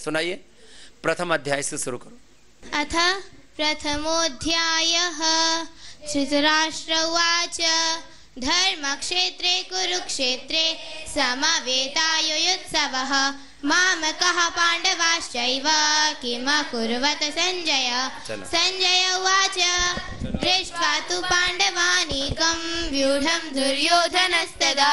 सुनाइए, प्रथम अध्याय से शुरू करो। अथ प्रथमोऽध्यायः। धृतराष्ट्र उवाच धर्मक्षेत्रे कुरुक्षेत्रे समवेतायुयुत्सवः मामकः पाण्डवाश्चैव किमकुर्वत सञ्जय। सञ्जय उवाच दृष्ट्वा तु पाण्डवानीकं व्यूढं दुर्योधनस्तदा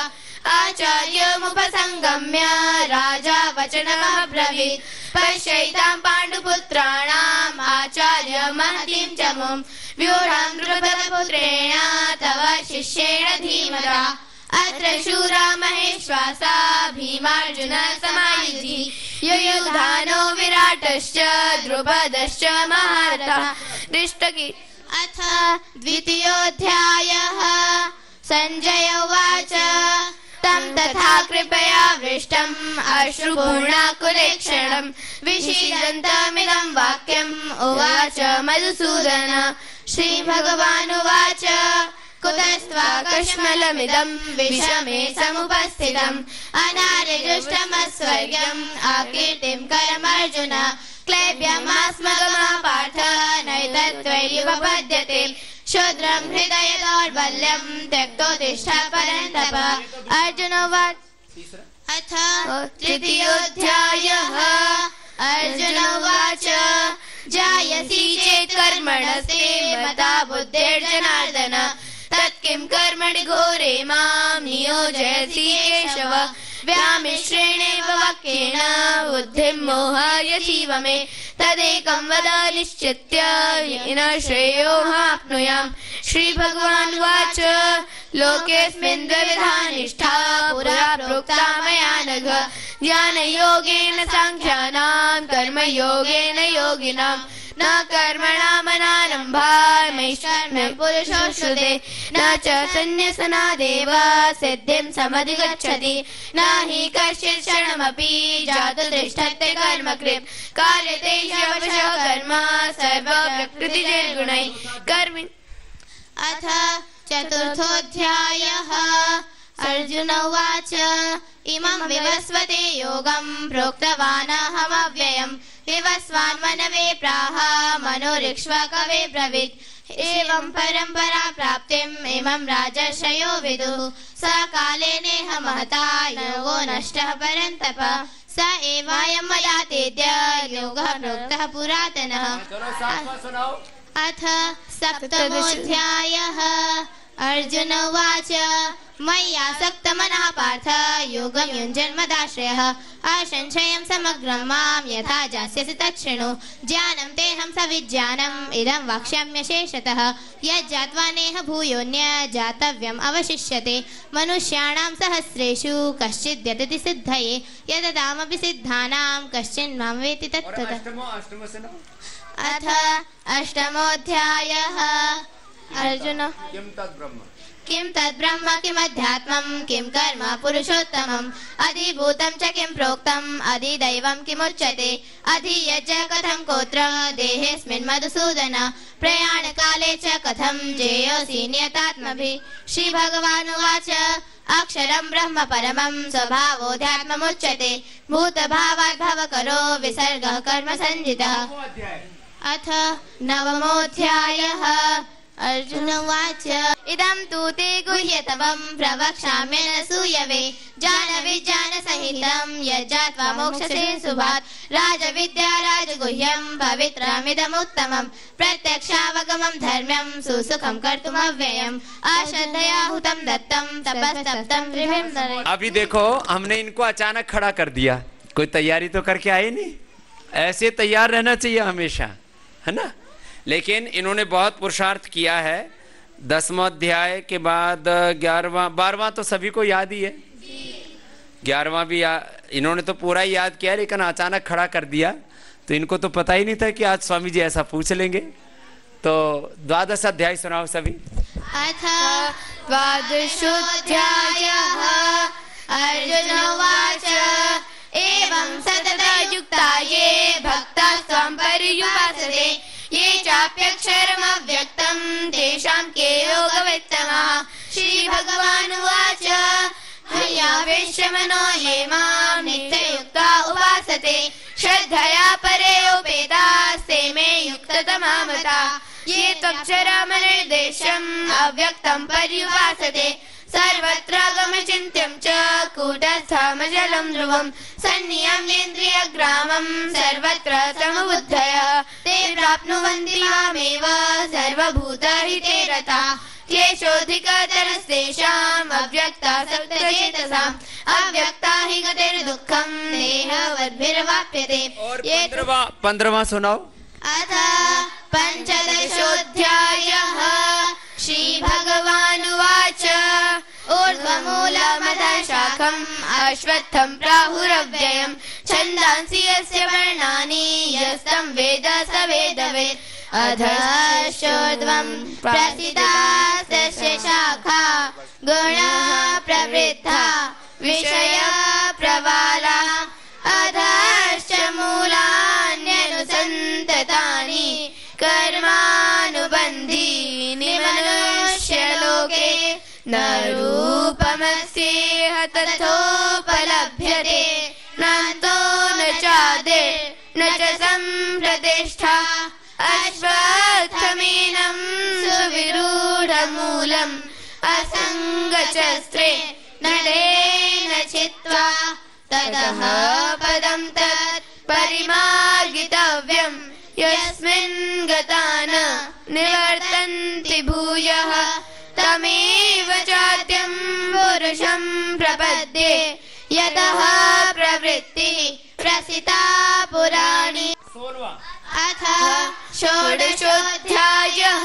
आचार्यमुपसंगम्य राजा वचनमब्रवीत् पश्यैतां पाण्डुपुत्राणाम् आचार्य महतीं च मुं व्यूढं द्रुपदपुत्रेण तव शिष्येण धीमता अत्र शूरा महेश्वासा भीमार्जुन समायुधि युयुधानो विराटश्च द्रुपदश्च महारथः। दृष्टकी। अथ द्वितीयोऽध्यायः। सञ्जय उवाच तं तथा कृपया वृष्टम् अश्रुपूर्णाकुलेक्षणम् विषीदन्तमिदं वाक्यम् उवाच मधुसूदन। श्रीभगवानुवाच कुतस्त्वाकश्मलमिदं विषमे समुपस्थितम् अनार्यजुष्टमस्वर्ग्यम् आकीर्तिं करमर्जुन क्लैब्यमास्मगमः पार्थ नैतत्त्वय्युपपद्यते शूद्रं हृदय दौर्बल्यं त्यक्तोत्तिष्ठ परन्तप। अर्जुन उवाच। अथ तृतीयोऽध्यायः। अर्जुन उवाच जायसि चेत् कर्मणस्ते मता बुद्धिर्जनार्दन तत्किं कर्मणि घोरे मां नियोजयसि केशव व्यामिश्रेणेव वाक्येन बुद्धिं मोहयसीव मे तदेकं वद निश्चित्य येन श्रेयोऽहमाप्नुयाम्। श्रीभगवानुवाच लोकेऽस्मिन् द्विविधा निष्ठा पुरा प्रोक्ता मया नघ ज्ञानयोगेन साङ्ख्यानां कर्मयोगेन योगिनाम् न कर्मणामनारम्भात् पुरुषोऽश्नुते न च सन्न्यसनादेव सिद्धिं समधिगच्छति न हि कश्चित् क्षणमपि जातु तिष्ठते कर्मकृत् कार्यते ह्यवशः कर्म सर्वप्रकृतिजैर्गुणैः कर्मि। अथ चतुर्थोऽध्यायः। अर्जुन उवाच इमं विवस्वते योगं प्रोक्तवानहमव्ययम् विवस्वान् मनवे प्राह मनोरिक्ष्वा ब्रवीत् एवं परम्परा प्राप्तिम् इमं राजर्षयो विदुः स कालेनेह महता योगो नष्टः परन्तप स एवायं मया तेद्य योगः प्रोक्तः पुरातनः। अथ सप्तमोऽध्यायः। अर्जुन उवाच मय्यासक्तमनः पार्थ योगं युञ्जन्मदाश्रयः असंशयं समग्रं मां यथा जास्यसि तच्छृणु ज्ञानं तेऽहं सविज्ञानम् इदं वक्ष्याम्यशेषतः यज्जात्वा नेह भूयोऽन्य जातव्यम् अवशिष्यते मनुष्याणां सहस्रेषु कश्चिद् यतति सिद्धये यततामपि सिद्धानां कश्चिन् मां वेति तत्त्वतः। अथ अष्टमोऽध्यायः। अर्जुन किं तद्ब्रह्म किमध्यात्मं किं कर्म पुरुषोत्तमम् अधिभूतं च किं प्रोक्तम् अधिदैवं किमुच्यते अधियज्ञ कथं कोत्र देहेऽस्मिन् मधुसूदन प्रयाणकाले च कथं जेयोऽसि नियतात्मभिः। श्रीभगवानुवाच अक्षरं ब्रह्म परमं स्वभावोऽध्यात्ममुच्यते भूतभावात् भवकरो विसर्गः कर्म संजितः। अथ नवमोऽध्यायः। अर्जुन उवाच इदं तु ते गुह्यतमं प्रवक्ष्याम्यनसूयवे जानविज्ञानसहितं यज्जात्वा मोक्षसे शुभात् राजविद्या राजगुह्यं पवित्रमिदमुत्तमं प्रत्यक्षावगमं धर्म्यं सुसुखं कर्तुमव्ययम् अश्रद्धया हुतं दत्तं तपस्तप्तं त्रिभिर्नरे। अभी देखो हमने इनको अचानक खड़ा कर दिया, कोई तैयारी तो करके आए नहीं। ऐसे तैयार रहना चाहिए हमेशा, है ना। लेकिन इन्होंने बहुत पुरुषार्थ किया है। 10वां अध्याय के बाद 11वां 12वां तो सभी को याद ही है, 11वां भी इन्होंने तो पूरा ही याद किया, लेकिन अचानक खड़ा कर दिया तो इनको तो पता ही नहीं था कि आज स्वामी जी ऐसा पूछ लेंगे। तो 12वां अध्याय सुनाओ सभी। अथ 12वां अर्जुन उवाच एवं सततयुक्ता ये भक्ताः त्वां पर्युपासते ये चाप्यक्षरमव्यक्तं तेषां के योगवित्तमः। श्रीभगवानुवाच मय्यावेश्य मनो ये मां नित्ययुक्ता उपासते श्रद्धया परेयोपेतास्ते मे युक्ततमा मता ये त्वक्षरमनिर्देशम् अव्यक्तं पर्युपासते सर्वत्र गमचिन्त्यं च कूटस्थमजलं ध्रुवं सन्नियम्येन्द्रियग्रामं सर्वत्र समबुद्धय ते प्राप्नुवन्ति मामेव सर्वभूतहिते रताः येषोऽधिकतरस्तेषाम् अव्यक्ता सप्तचेतसाम् अव्यक्ता हि गतिर्दुःखं देहवद्भिर्वाप्यते। ये 15वां सुनाओ। अथ पंचदशोऽध्यायः श्रीभगवानुवाच ऊर्ध्वमूलमधः शाखम् अश्वत्थं प्राहुरव्ययम् छन्दांसि यस्य पर्णानि यस्तं वेद स वेदवेत् अधश्चोर्ध्वं प्रसिद्धास्तस्य शाखा गुणाः प्रवृद्धा विषया प्रवाला अधश्च मूलान्यनुसन्ततानि कर्मानुबन्धीनि मनुष्यलोके न रूपमस्येह तथोपलभ्यते नान्तो न चादिर्न च सम्प्रतिष्ठा अश्वत्थमेनं सुविरूढमूलम् असङ्गशस्त्रे नरेण छित्त्वा ततः पदं तत् परिमार्गितव्यम् यस्मिन् गता न निवर्तन्ति भूयः तमेव चाद्यं पुरुषं प्रपद्ये यतः प्रवृत्ति प्रसिता पुराणी। अथ षोडशोऽध्यायः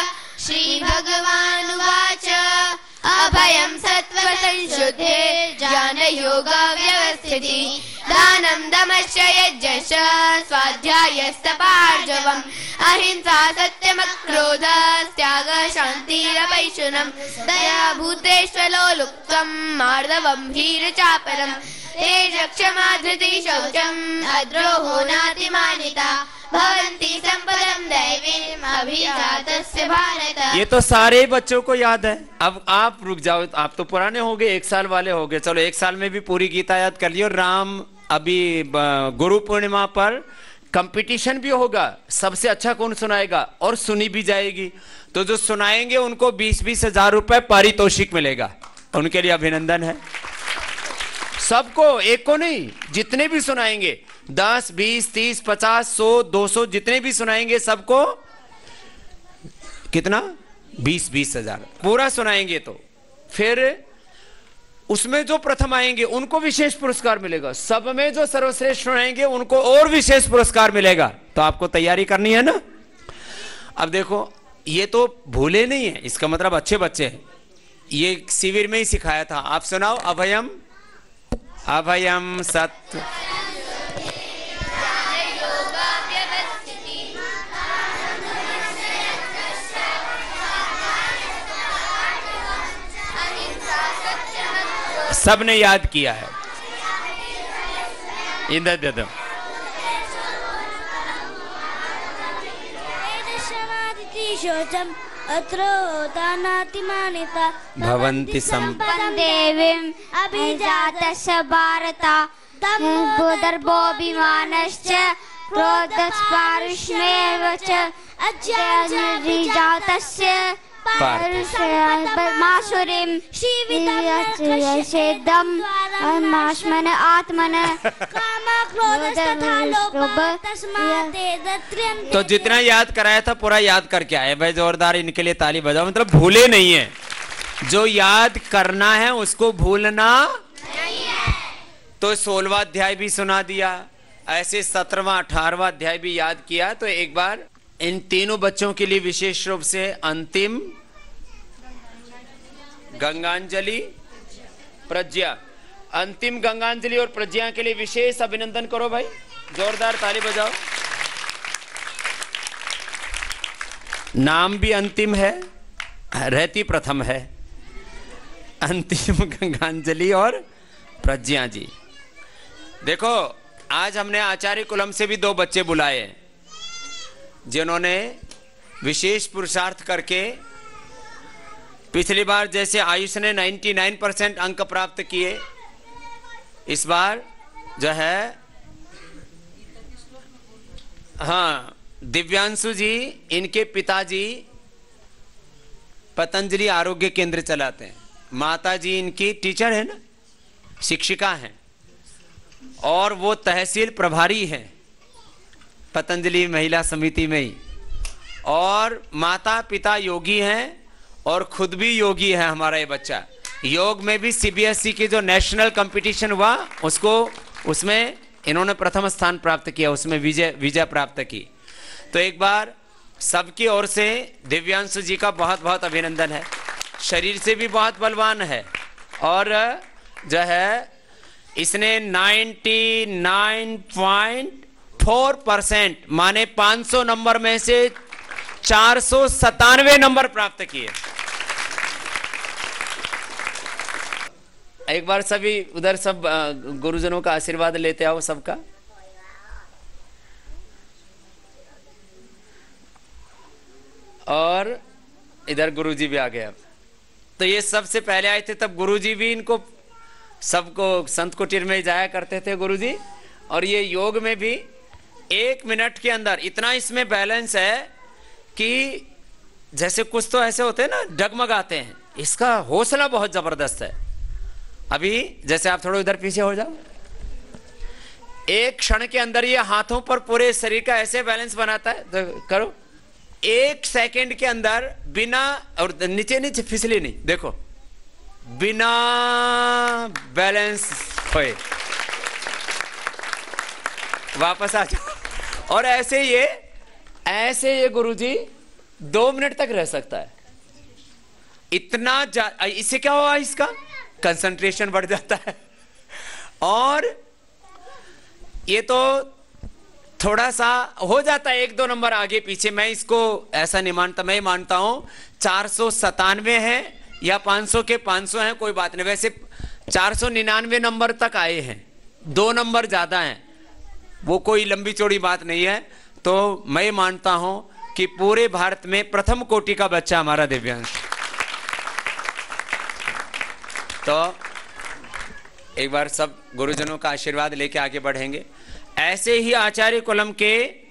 श्रीभगवानुवाच अभयं सत्त्वसंशुद्धे ज्ञानयोगव्यवस्थितिः दानं दमश्च यज्ञश्च स्वाध्यायस्तपार्जवम् अहिंसा सत्यमक्रोधस्त्यागः शान्तिरपैशुनम् दया भूतेष्वलोलुप्त्वं मार्दवं ह्रीरचापरम् तेजक्षमा धृतिः शौचम् अद्रोहो नातिमानिता भवन्ति सम्पदं दैवीम् अभिजातस्य भारत। ये तो सारे बच्चों को याद है। अब आप रुक जाओ, आप तो पुराने हो गए, 1 साल वाले हो गए। चलो 1 साल में भी पूरी गीता याद कर लियो। राम अभी गुरु पूर्णिमा पर कंपटीशन भी होगा, सबसे अच्छा कौन सुनाएगा, और सुनी भी जाएगी। तो जो सुनाएंगे उनको 20-20 हजार रुपए पारितोषिक मिलेगा। उनके लिए अभिनंदन है सबको, एक को नहीं, जितने भी सुनाएंगे 10, 20, 30, 50, 100, 200 जितने भी सुनाएंगे सबको कितना 20-20 हजार पूरा सुनाएंगे। तो फिर उसमें जो प्रथम आएंगे उनको विशेष पुरस्कार मिलेगा, सब में जो सर्वश्रेष्ठ सुनाएंगे उनको और विशेष पुरस्कार मिलेगा। तो आपको तैयारी करनी है ना। अब देखो ये तो भूले नहीं है, इसका मतलब अच्छे बच्चे हैं। ये शिविर में ही सिखाया था। आप सुनाओ। अभयम अभयम सत्य सबने याद किया है। इधर दे दो। अत्रोतानातिमानिता भवन्ति सम्पदं देवीम् अभिजातस्य भारत दर्भोऽभिमानश्च क्रोधस्पारुष्मेव च अज्ञानजातस्य मासुरीं शिवितम् माश्मन आत्मन तो जितना याद कराया था पूरा याद करके आए भाई। जोरदार इनके लिए ताली बजाओ। मतलब भूले नहीं है, जो याद करना है उसको भूलना नहीं है। तो 16वां अध्याय भी सुना दिया, ऐसे 17वां 18वां अध्याय भी याद किया। तो एक बार इन तीनों बच्चों के लिए विशेष रूप से अंतिम गंगांजलि प्रज्ञा, अंतिम गंगांजलि और प्रज्ञा के लिए विशेष अभिनंदन करो भाई, जोरदार ताली बजाओ। नाम भी अंतिम है, रहती प्रथम है। अंतिम गंगांजलि और प्रज्ञा जी। देखो आज हमने आचार्य कुलम से भी 2 बच्चे बुलाए जिन्होंने विशेष पुरुषार्थ करके पिछली बार जैसे आयुष ने 99% अंक प्राप्त किए, इस बार जो है हाँ, दिव्यांशु जी, इनके पिताजी पतंजलि आरोग्य केंद्र चलाते हैं। माता जी इनकी टीचर है ना, शिक्षिका हैं, और वो तहसील प्रभारी हैं पतंजलि महिला समिति में ही। और माता पिता योगी हैं और खुद भी योगी है हमारा ये बच्चा। योग में भी सीबीएसई की जो नेशनल कंपटीशन हुआ उसमें इन्होंने प्रथम स्थान प्राप्त किया, उसमें विजय प्राप्त की। तो एक बार सबकी ओर से दिव्यांशु जी का बहुत बहुत अभिनंदन है। शरीर से भी बहुत बलवान है और जो है इसने 99.4% माने 500 नंबर में से 497 नंबर प्राप्त किए। एक बार सभी उधर सब गुरुजनों का आशीर्वाद लेते आओ सबका। और इधर गुरुजी भी आ गए। अब तो ये सबसे पहले आए थे, तब गुरुजी भी इनको सबको संत कुटीर में जाया करते थे गुरुजी। और ये योग में भी 1 मिनट के अंदर इतना इसमें बैलेंस है कि जैसे कुछ तो ऐसे होते हैं ना डगमगाते हैं, इसका हौसला बहुत जबरदस्त है। अभी जैसे आप थोड़ा उधर पीछे हो जाओ, एक क्षण के अंदर ये हाथों पर पूरे शरीर का ऐसे बैलेंस बनाता है। तो करो, 1 सेकंड के अंदर बिना, और नीचे नीचे फिसली नहीं, देखो बिना बैलेंस होए वापस आ जाओ। और ऐसे ये गुरुजी 2 मिनट तक रह सकता है। इतना इससे क्या हुआ, इसका कंसंट्रेशन बढ़ जाता है। और ये तो थोड़ा सा हो जाता है 1-2 नंबर आगे पीछे। मैं इसको ऐसा नहीं मानता, मैं मानता हूं 497 है या 500 के 500 हैं, कोई बात नहीं। वैसे 499 नंबर तक आए हैं, 2 नंबर ज्यादा हैं, वो कोई लंबी चौड़ी बात नहीं है। तो मैं मानता हूं कि पूरे भारत में प्रथम कोटि का बच्चा हमारा दिव्यांश। तो एक बार सब गुरुजनों का आशीर्वाद लेके आगे बढ़ेंगे। ऐसे ही आचार्य कुलम के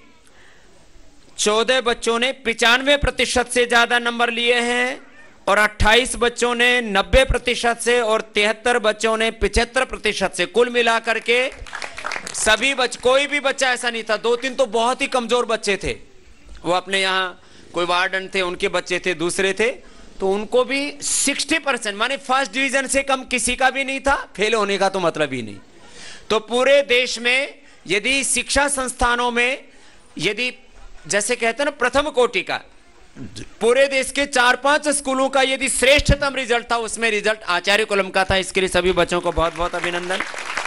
14 बच्चों ने 95% से ज्यादा नंबर लिए हैं और 28 बच्चों ने 90% से और 73 बच्चों ने 75% से। कुल मिलाकर के सभी कोई भी बच्चा ऐसा नहीं था। 2-3 तो बहुत ही कमजोर बच्चे थे, वो अपने यहाँ कोई वार्डन थे, उनके बच्चे थे, दूसरे थे, तो उनको भी 60% माने फर्स्ट डिवीजन से कम किसी का भी नहीं था। फेल होने का तो मतलब ही नहीं। तो पूरे देश में यदि शिक्षा संस्थानों में यदि जैसे कहते हैं ना प्रथम कोटि का, पूरे देश के 4-5 स्कूलों का यदि श्रेष्ठतम रिजल्ट था, उसमें रिजल्ट आचार्य कुलम का था। इसके लिए सभी बच्चों को बहुत बहुत अभिनंदन।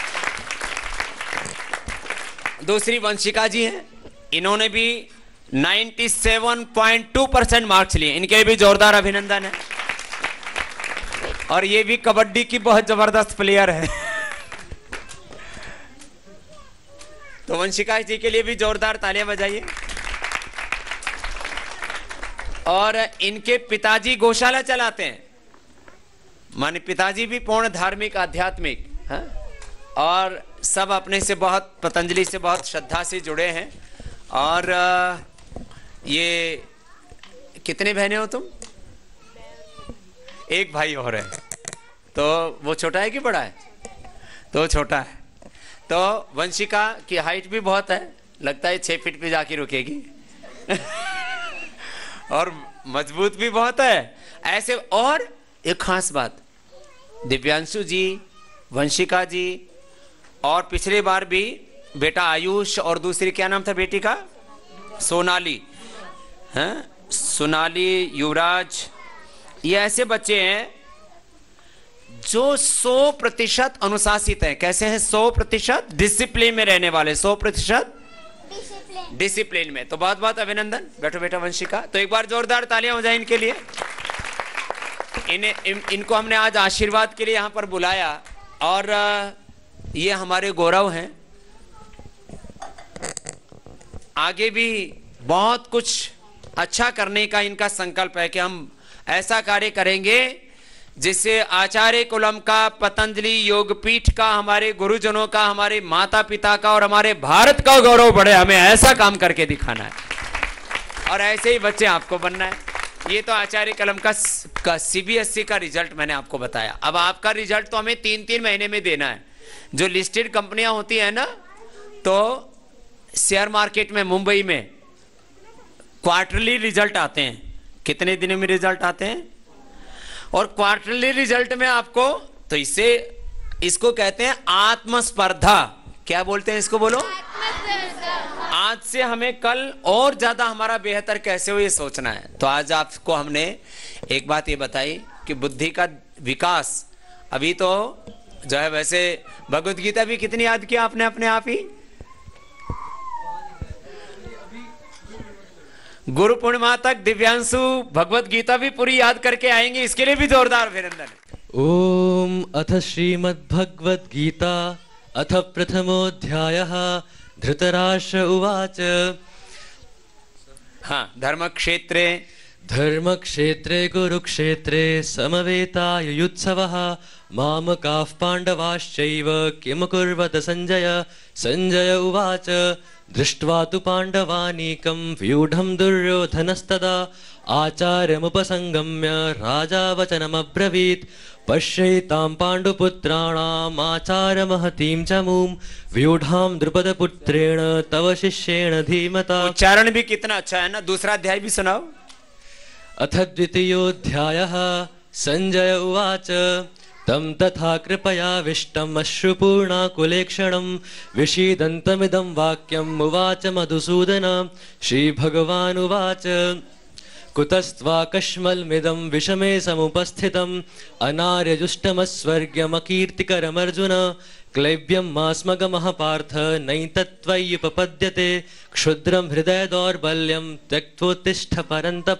दूसरी वंशिका जी हैं, इन्होंने भी 97.2% मार्क्स लिए, इनके लिए भी जोरदार अभिनंदन है। और ये भी कबड्डी की बहुत जबरदस्त प्लेयर है। तो वंशिका जी के लिए भी जोरदार तालियां बजाइए। और इनके पिताजी गौशाला चलाते हैं, माने पिताजी भी पूर्ण धार्मिक आध्यात्मिक है, और सब अपने से बहुत पतंजलि से बहुत श्रद्धा से जुड़े हैं। और ये कितने बहने हो तुम? एक भाई और है। तो वो छोटा है कि बड़ा है? तो छोटा है। तो वंशिका की हाइट भी बहुत है, लगता है 6 फीट पे जाके रुकेगी। और मजबूत भी बहुत है ऐसे। और एक खास बात, दिव्यांशु जी, वंशिका जी, और पिछले बार भी बेटा आयुष, और दूसरी क्या नाम था बेटी का? सोनाली, हैं? सोनाली, युवराज, ये ऐसे बच्चे हैं जो 100% अनुशासित हैं। कैसे हैं? 100% डिसिप्लिन में रहने वाले, 100% डिसिप्लिन में। तो बहुत बहुत अभिनंदन। बैठो बेटा वंशिका। तो एक बार जोरदार तालियां हो जाए इनके लिए। इनको हमने आज आशीर्वाद के लिए यहां पर बुलाया, और ये हमारे गौरव हैं। आगे भी बहुत कुछ अच्छा करने का इनका संकल्प है कि हम ऐसा कार्य करेंगे जिससे आचार्य कुलम का, पतंजलि योगपीठ का, हमारे गुरुजनों का, हमारे माता पिता का और हमारे भारत का गौरव बढ़े। हमें ऐसा काम करके दिखाना है और ऐसे ही बच्चे आपको बनना है। ये तो आचार्य कलम का CBSE का रिजल्ट मैंने आपको बताया। अब आपका रिजल्ट तो हमें 3-3 महीने में देना है। जो लिस्टेड कंपनियां होती है ना, तो शेयर मार्केट में मुंबई में क्वार्टरली रिजल्ट आते हैं। कितने दिनों में रिजल्ट आते हैं? और क्वार्टरली रिजल्ट में आपको, तो इसको कहते हैं आत्मस्पर्धा। क्या बोलते हैं इसको? बोलो। आज से हमें कल और ज्यादा हमारा बेहतर कैसे हो ये सोचना है। तो आज आपको हमने एक बात ये बताई कि बुद्धि का विकास अभी तो जो है, वैसे भगवत गीता भी कितनी याद किया आपने अपने आप ही। गुरु पूर्णिमा तक दिव्यांशु भगवत गीता भी पूरी याद करके आएंगे, इसके लिए भी जोरदार अभिनंदन। ओम अथ श्रीमद्भगवद गीता अथ प्रथमोऽध्यायः। धृतराष्ट्र उवाच। हाँ, धर्मक्षेत्रे कुरुक्षेत्रे समवेतायुयुत्सवः मामकाः पाण्डवाश्चैव किम कुर्वत संजय। संजय उवाच। दृष्ट्वा तु पाण्डवानीकं व्यूढं दुर्योधनस्तदा आचार्यमुपसंगम्य राजा वचनमब्रवीत्। पश्यैतां पाण्डुपुत्राणाम् आचार्यमहतीं च मूं व्यूढां द्रुपदपुत्रेण तव शिष्येण धीमता। उच्चारण भी कितना अच्छा है ना। दूसरा अध्याय भी सुनाओ। अथ द्वितीयोऽध्यायः। संजय उवाच। तं तथा कृपयाविष्टम् अश्रुपूर्णाकुलेक्षणं विषीदन्तमिदं वाक्यम् उवाच मधुसूदन। श्रीभगवानुवाच। कुतस्त्वाकश्मलमिदं विषमे समुपस्थितम् अनार्यजुष्टमस्वर्ग्यमकीर्तिकरमर्जुन। क्लैब्यं मास्मगमः पार्थ नैतत्त्वय्युपपद्यते क्षुद्रं हृदय दौर्बल्यं त्यक्त्वोत्तिष्ठ परन्तप।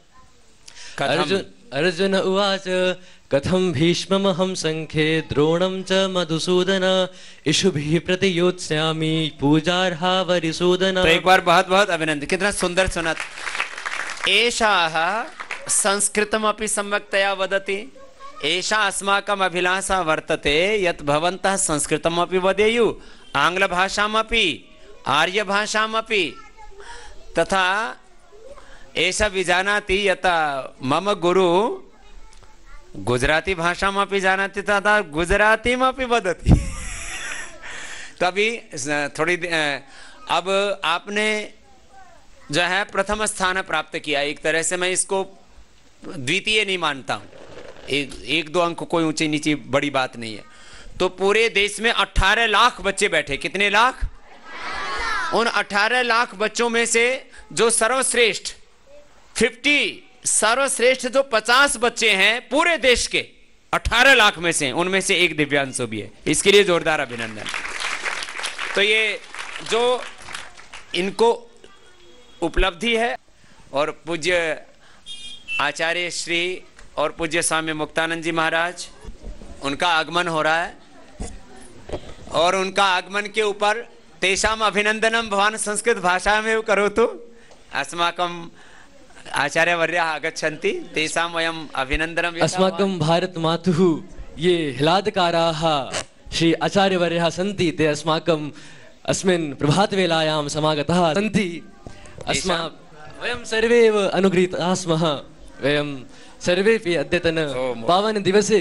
अर्जुन उवाच। कथं भीष्ममहं संख्ये द्रोणं च मधुसूदन इषुभिः प्रतियोत्स्यामि पूजार्हा वरिसूदन। तो एक बार बहुत बहुत अभिनंदन। कितना सुंदर सुना। एषः संस्कृतमपि सम्यक्तया वदति। एषा अस्माकम् अभिलाषा वर्तते यत् भवन्तः संस्कृतमपि वदेयुः, आङ्ग्लभाषामपि, आर्यभाषामपि, तथा एषा विजानाति यत् मम गुरु गुजराती भाषामपि जानाति तथा गुजरातीमपि वदति। तो अभी थोड़ी अब आपने जो है प्रथम स्थान प्राप्त किया। एक तरह से मैं इसको द्वितीय नहीं मानता हूं। एक दो अंक कोई ऊंची नीची बड़ी बात नहीं है। तो पूरे देश में 18 लाख बच्चे बैठे। कितने लाख? उन 18 लाख बच्चों में से जो सर्वश्रेष्ठ 50 सर्वश्रेष्ठ जो 50 बच्चे हैं पूरे देश के 18 लाख में से, उनमें से एक दिव्यांशु भी है। इसके लिए जोरदार अभिनंदन। तो ये जो इनको उपलब्धि है और पूज्य आचार्य श्री और पूज्य स्वामी मुक्तानंद जी महाराज, उनका आगमन हो रहा है और उनका आगमन के ऊपर तेषाम अभिनंदनम भवान संस्कृत भाषा में करोतु। अस्माकं आचार्यवर्याः आगच्छन्ति, तेषां वयम् अभिनन्दनम्। अस्माकं भारत मातुः ये ह्लादकाराः श्री आचार्यवर्याः सन्ति, ते अस्माकं अस्मिन् प्रभातवेलायां समागताः सन्ति। वयं सर्वे एव अनुगृहीताः स्मः। वयं सर्वेपि अद्यतन पावन दिवसे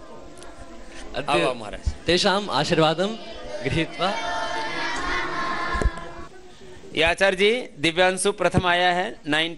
तेषाम् आशीर्वादं गृहीत्वा। ये आचार्य जी दिव्यांशु प्रथम आया है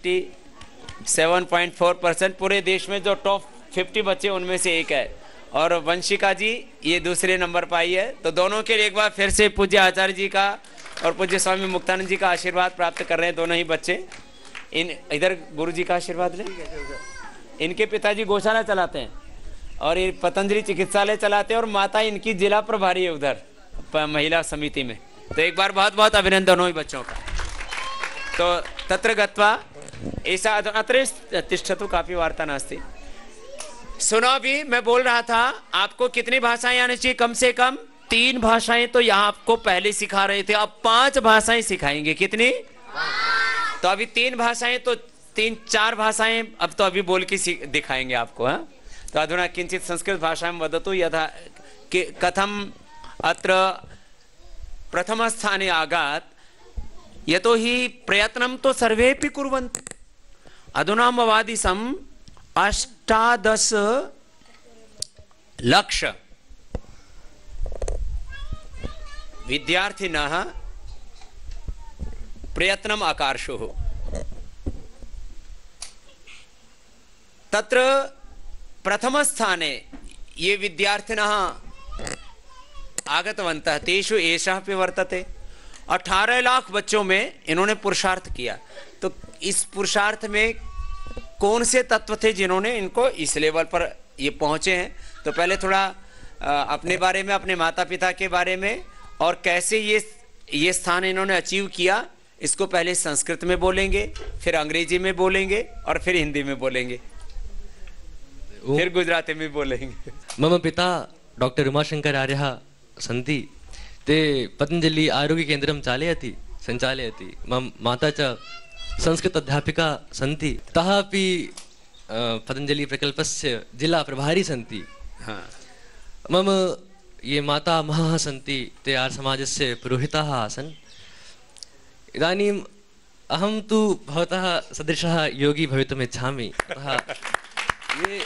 97.4%। पूरे देश में जो टॉप 50 बच्चे उनमें से एक है। और वंशिका जी ये दूसरे नंबर पर आई है। तो दोनों के लिए एक बार फिर से पूज्य आचार्य जी का और पूज्य स्वामी मुक्तानंद जी का आशीर्वाद प्राप्त कर रहे हैं दोनों ही बच्चे। इधर गुरु जी का आशीर्वाद लें। इनके पिताजी गौशाला चलाते हैं और ये पतंजलि चिकित्सालय चलाते हैं और माता इनकी जिला प्रभारी है उधर महिला समिति में। तो एक बार बहुत बहुत अभिनंदन दोनों ही बच्चों का। तो तत्र गत्वा ऐसा अत्र तिष्ठतु, काफी वार्ता नास्ति। सुनो, अभी मैं बोल रहा था आपको कितनी भाषाएं आनी चाहिए? कम से कम 3 भाषाएं तो यहाँ आपको पहले सिखा रहे थे, अब 5 भाषाएं सिखाएंगे। कितनी? तो अभी 3 भाषाएं, तो 3-4 भाषाएं अब तो अभी बोल के दिखाएंगे आपको। हाँ, तो अधुना किंचित संस्कृत भाषायां वदतु यथा कथम अत्र प्रथम स्थाने आगात, यतो हि प्रयत्नं तो सर्वेपि कुर्वन्ति। अधुना मवादिशम् 18 लक्ष विद्यार्थिनः प्रयत्नम् अकार्षुः। तत्र प्रथम स्थाने ये विद्यार्थिनः आगतवन्तः, तेषु एषः अपि वर्तते। 18 लाख बच्चों में इन्होंने पुरुषार्थ किया। तो इस पुरुषार्थ में कौन से तत्व थे जिन्होंने इनको इस लेवल पर ये पहुंचे हैं? तो पहले थोड़ा अपने बारे में, अपने माता पिता के बारे में और कैसे ये स्थान इन्होंने अचीव किया, इसको पहले संस्कृत में बोलेंगे, फिर अंग्रेजी में बोलेंगे और फिर हिंदी में बोलेंगे, फिर गुजराती में बोलेंगे। मम पिता डॉक्टर उमाशंकर आर्यः सन्ति। ते पतञ्जलि आरोग्यकेन्द्रं सञ्चालयति। मम माता च संस्कृत अध्यापिका सन्ति। तः अपि पतञ्जलि प्रकल्पस्य जिला प्रभारी सन्ति। हाँ। मम ये मातामहः सन्ति, ते आर्यसमाजस्य पुरोहिताः आसन्। इदानीम् अहं तु भवतः सदृशः योगी भवितुम् इच्छामि। अतः ये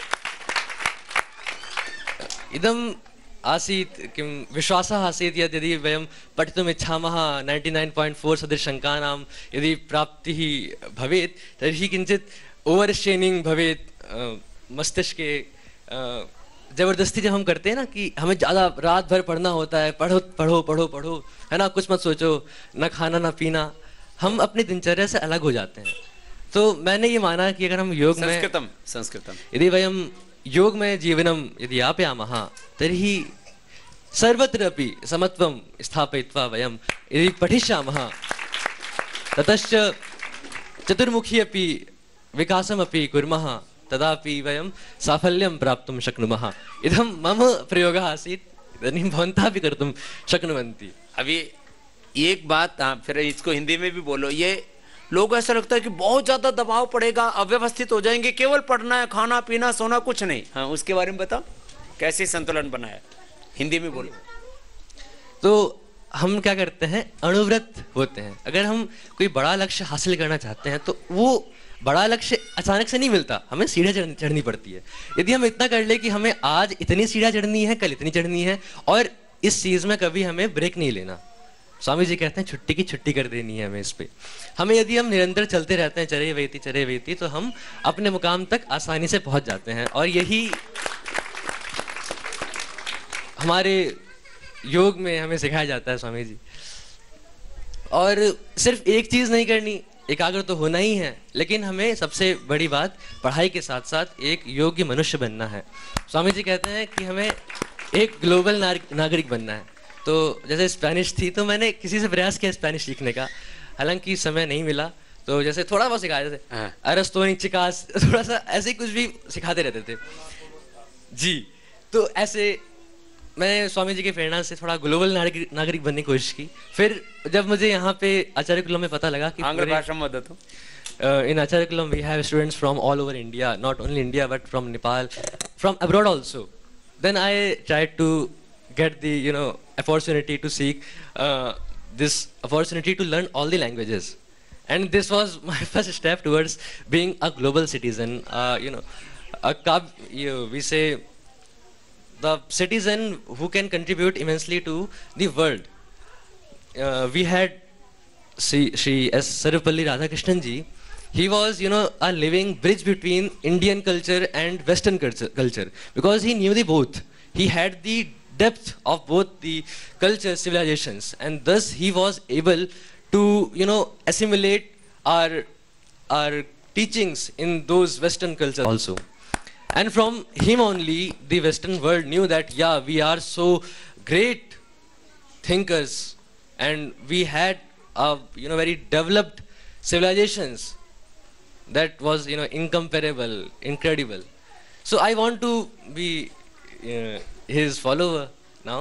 इदम् आसीत्, किं विश्वासः आसीत् यत् यदि वयं पठितुम् इच्छामः 99.4 सदृशाङ्कानां यदि प्राप्तिः भवेत् तर्हि किञ्चित् ओवर् स्ट्रेनिंग भवेत् मस्तिष्के। ज़बरदस्ती जब हम करते हैं ना कि हमें ज़्यादा रात भर पढ़ना होता है, पढ़ो पढ़ो पढ़ो पढ़ो, है ना, कुछ मत सोचो, ना खाना ना पीना, हम अपनी दिनचर्या से अलग हो जाते हैं। तो मैंने ये माना कि अगर हम योग में संस्कृतम यदि वयं योग में जीवनं यदि यापयामः तर्हि सर्वत्र अपि समत्वं स्थापयित्वा वयं यदि पठिष्यामः ततश्च चतुर्मुखी अपि विकासमपि कुर्मः तदापि वयं साफल्यं प्राप्तुं शक्नुमः। इदं मम प्रयोगः आसीत्, इदानीं भवन्तः अपि कर्तुं शक्नुवन्ति। अभी एक बात, फिर इसको हिंदी में भी बोलो। ये लोगों ऐसा लगता है कि बहुत ज्यादा दबाव पड़ेगा, अव्यवस्थित हो जाएंगे, केवल पढ़ना है, खाना पीना सोना कुछ नहीं। हाँ, उसके बारे में बताओ कैसे संतुलन बनाया, हिंदी में बोलो। तो हम क्या करते हैं, अणुव्रत होते हैं। अगर हम कोई बड़ा लक्ष्य हासिल करना चाहते हैं तो वो बड़ा लक्ष्य अचानक से नहीं मिलता, हमें सीढ़ियाँ चढ़नी पड़ती है। यदि हम इतना कर ले कि हमें आज इतनी सीढ़ियाँ चढ़नी है, कल इतनी चढ़नी है, और इस चीज़ में कभी हमें ब्रेक नहीं लेना। स्वामी जी कहते हैं छुट्टी की छुट्टी कर देनी है हमें इस पे। हमें यदि हम निरंतर चलते रहते हैं चरे वेती तो हम अपने मुकाम तक आसानी से पहुंच जाते हैं। और यही हमारे योग में हमें सिखाया जाता है स्वामी जी। और सिर्फ एक चीज़ नहीं करनी, एकाग्र तो होना ही है, लेकिन हमें सबसे बड़ी बात पढ़ाई के साथ साथ एक योग्य मनुष्य बनना है। स्वामी जी कहते हैं कि हमें एक ग्लोबल नागरिक बनना है। तो जैसे स्पेनिश थी तो मैंने किसी से प्रयास किया स्पेनिश सीखने का, हालांकि समय नहीं मिला, तो जैसे थोड़ा बहुत सिखाया, जैसे अरस्तोनी चिकास, थोड़ा सा ऐसे कुछ भी सिखाते रहते थे जी। तो ऐसे मैं स्वामी जी के प्रेरणा से थोड़ा ग्लोबल नागरिक बनने की कोशिश की। फिर जब मुझे यहाँ पे आचार्य कुलम में पता लगा कि in Acharyakulam we have students from all over India, not only India but from Nepal, from abroad also, then I tried to get the opportunity to seek this opportunity to learn all the languages, and this was my first step towards being a global citizen. We say the citizen who can contribute immensely to the world. We had Shri S. Sarvapalli Radhakrishnan ji. He was a living bridge between Indian culture and Western culture because he knew the both. He had the depth of both the culture civilizations, and thus he was able to assimilate our teachings in those Western cultures also. And from him only the Western world knew that we are so great thinkers and we had very developed civilizations that was incomparable, incredible. So I want to be his follower now.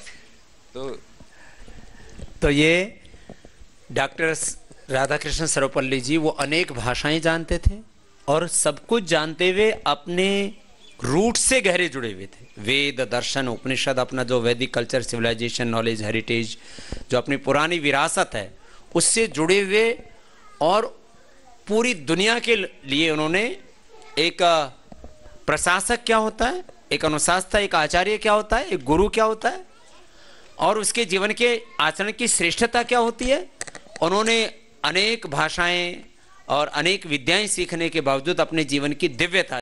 तो ये doctor Radhakrishna Sarvepalli जी वो अनेक भाषाएं जानते थे और सब कुछ जानते हुए अपने रूट से गहरे जुड़े हुए थे। वेद, दर्शन, उपनिषद, अपना जो वैदिक कल्चर, सिविलाइजेशन, नॉलेज, हेरिटेज, जो अपनी पुरानी विरासत है उससे जुड़े हुए, और पूरी दुनिया के लिए उन्होंने एक प्रशासक क्या होता है, एक अनुशासन, एक आचार्य क्या होता है, एक गुरु क्या होता है, और उसके जीवन के आचरण की श्रेष्ठता क्या होती है। उन्होंने अनेक भाषाएं और अनेक विद्याएं सीखने के बावजूद अपने जीवन की दिव्यता